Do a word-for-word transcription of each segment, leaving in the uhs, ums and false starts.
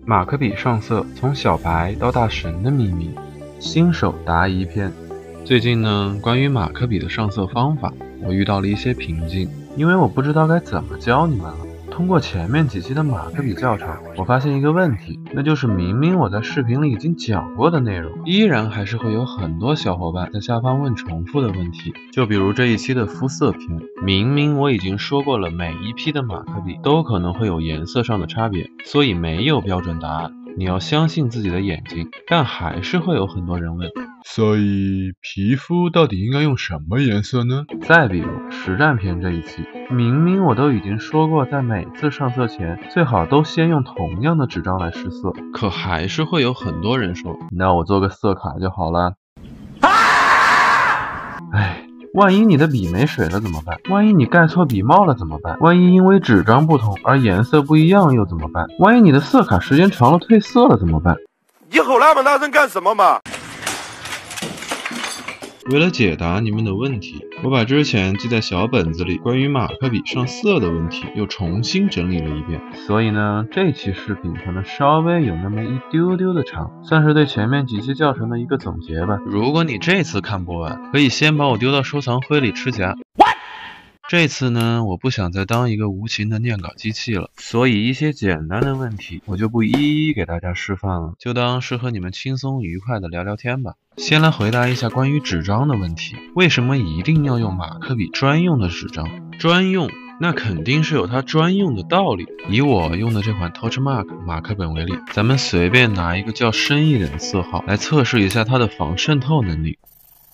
马克笔上色从小白到大神的秘密，新手答疑篇。最近呢，关于马克笔的上色方法，我遇到了一些瓶颈，因为我不知道该怎么教你们了。通过前面几期的马克笔教程，我发现一个问题，那就是明明我在视频里已经讲过的内容，依然还是会有很多小伙伴在下方问重复的问题。就比如这一期的肤色篇，明明我已经说过了，每一批的马克笔都可能会有颜色上的差别，所以没有标准答案，你要相信自己的眼睛，但还是会有很多人问， 所以皮肤到底应该用什么颜色呢？ 再比如实战篇这一期，明明我都已经说过，在每次上色前最好都先用同样的纸张来试色，可还是会有很多人说，那我做个色卡就好了。唉，万一你的笔没水了怎么办？万一你盖错笔帽了怎么办？万一因为纸张不同而颜色不一样又怎么办？万一你的色卡时间长了褪色了怎么办？ 你吼那么大声干什么嘛？ 为了解答你们的问题，我把之前记在小本子里关于马克笔上色的问题又重新整理了一遍，所以呢，这期视频可能稍微有那么一丢丢的长，算是对前面几期教程的一个总结吧。如果你这次看不完，可以先把我丢到收藏灰里吃夹。这次呢，我不想再当一个无情的念稿机器了，所以一些简单的问题我就不一一给大家示范了，就当是和你们轻松愉快的聊聊天吧。先来回答一下关于纸张的问题，为什么一定要用马克笔专用的纸张？专用，那肯定是有它专用的道理。以我用的这款 Torchmark 马克本为例，咱们随便拿一个较深一点的色号来测试一下它的防渗透能力。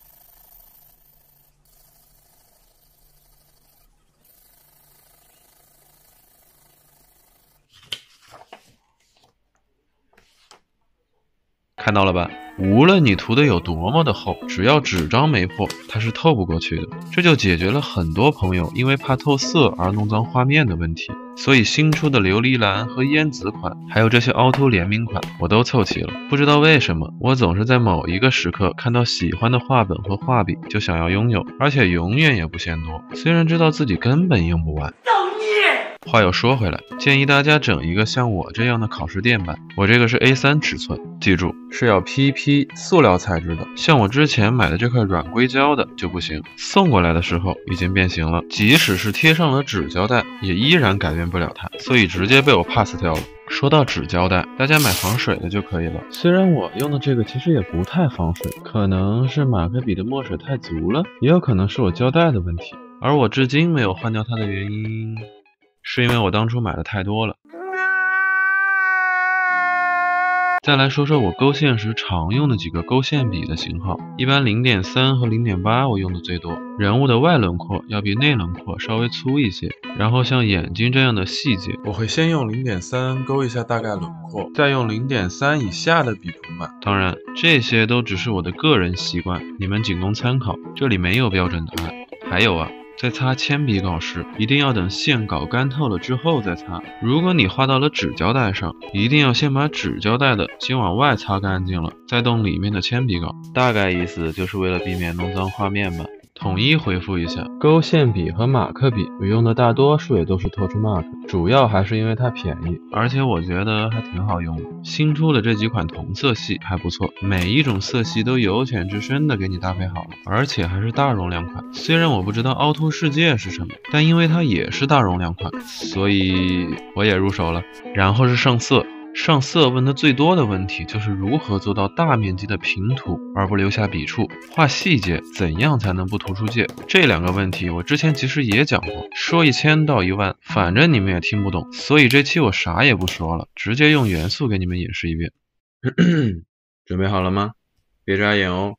看到了吧？无论你涂的有多么的厚，只要纸张没破，它是透不过去的。这就解决了很多朋友因为怕透色而弄脏画面的问题。所以新出的琉璃蓝和烟紫款，还有这些凹凸联名款，我都凑齐了。不知道为什么，我总是在某一个时刻看到喜欢的画本和画笔，就想要拥有，而且永远也不嫌多。虽然知道自己根本用不完。话又说回来，建议大家整一个像我这样的考试垫板，我这个是 A 三 尺寸，记住是要 P P 塑料材质的，像我之前买的这块软硅胶的就不行，送过来的时候已经变形了，即使是贴上了纸胶带，也依然改变不了它，所以直接被我 pass 掉了。说到纸胶带，大家买防水的就可以了。虽然我用的这个其实也不太防水，可能是马克笔的墨水太足了，也有可能是我胶带的问题，而我至今没有换掉它的原因，是因为我当初买的太多了。再来说说我勾线时常用的几个勾线笔的型号，一般 零点三 和 零点八 我用的最多。人物的外轮廓要比内轮廓稍微粗一些，然后像眼睛这样的细节，我会先用 零点三 勾一下大概轮廓，再用 零点三 以下的笔涂满。当然，这些都只是我的个人习惯，你们仅供参考，这里没有标准答案。还有啊，在擦铅笔稿时，一定要等线稿干透了之后再擦。如果你画到了纸胶带上，一定要先把纸胶带的先往外擦干净了，再动里面的铅笔稿。大概意思就是为了避免弄脏画面吧。统一回复一下，勾线笔和马克笔我用的大多数也都是 Torchmark， 主要还是因为它便宜，而且我觉得还挺好用的。新出的这几款同色系还不错，每一种色系都由浅至深的给你搭配好了，而且还是大容量款。虽然我不知道凹凸世界是什么，但因为它也是大容量款，所以我也入手了。然后是上色。上色问的最多的问题就是如何做到大面积的平涂而不留下笔触，画细节怎样才能不涂出界？这两个问题我之前其实也讲过，说一千道一万，反正你们也听不懂，所以这期我啥也不说了，直接用元素给你们演示一遍。准备好了吗？别眨眼哦。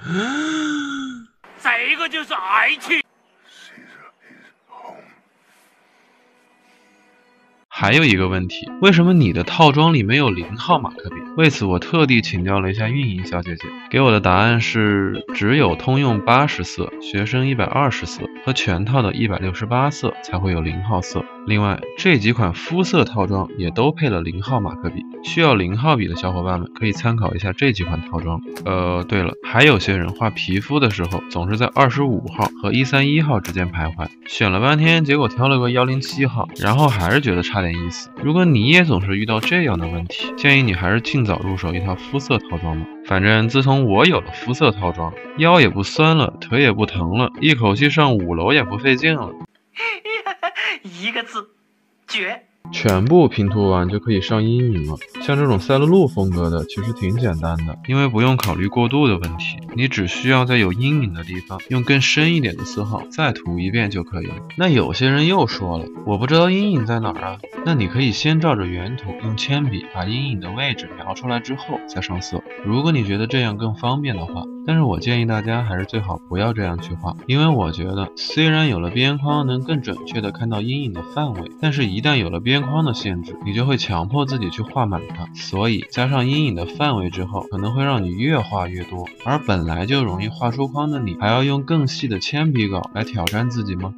这个就是爱情。 还有一个问题，为什么你的套装里没有零号马克笔？为此我特地请教了一下运营小姐姐，给我的答案是只有通用八十色、学生一百二十色和全套的一百六十八色才会有零号色。另外，这几款肤色套装也都配了零号马克笔，需要零号笔的小伙伴们可以参考一下这几款套装。呃，对了，还有些人画皮肤的时候总是在二十五号和一三一号之间徘徊，选了半天，结果挑了个一零七号，然后还是觉得差点意思。如果你也总是遇到这样的问题，建议你还是尽早入手一套肤色套装吧。反正自从我有了肤色套装，腰也不酸了，腿也不疼了，一口气上五楼也不费劲了。 一个字，绝！ 全部拼图完就可以上阴影了。像这种赛璐璐风格的其实挺简单的，因为不用考虑过渡的问题，你只需要在有阴影的地方用更深一点的色号再涂一遍就可以了。那有些人又说了，我不知道阴影在哪儿啊？那你可以先照着原图用铅笔把阴影的位置描出来之后再上色，如果你觉得这样更方便的话。但是我建议大家还是最好不要这样去画，因为我觉得虽然有了边框能更准确的看到阴影的范围，但是一旦有了边框的限制，你就会强迫自己去画满它，所以加上阴影的范围之后，可能会让你越画越多，而本来就容易画出框的你，还要用更细的铅笔稿来挑战自己吗？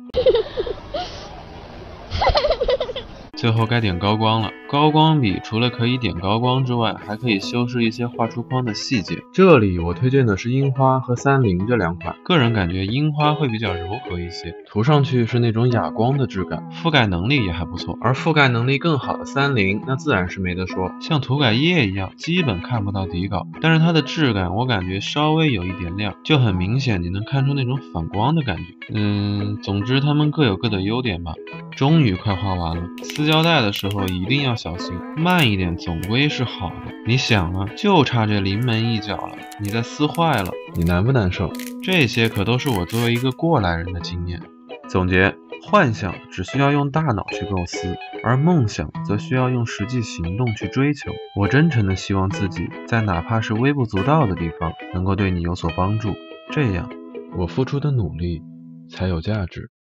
最后该点高光了，高光笔除了可以点高光之外，还可以修饰一些画出框的细节。这里我推荐的是樱花和三菱这两款，个人感觉樱花会比较柔和一些，涂上去是那种哑光的质感，覆盖能力也还不错。而覆盖能力更好的三菱，那自然是没得说，像涂改液一样，基本看不到底稿，但是它的质感我感觉稍微有一点亮，就很明显你能看出那种反光的感觉。嗯，总之它们各有各的优点吧。终于快画完了，撕胶带的时候一定要小心，慢一点总归是好的。你想啊，就差这临门一脚了，你再撕坏了，你难不难受？这些可都是我作为一个过来人的经验。总结，幻想只需要用大脑去构思，而梦想则需要用实际行动去追求。我真诚的希望自己在哪怕是微不足道的地方能够对你有所帮助，这样我付出的努力才有价值。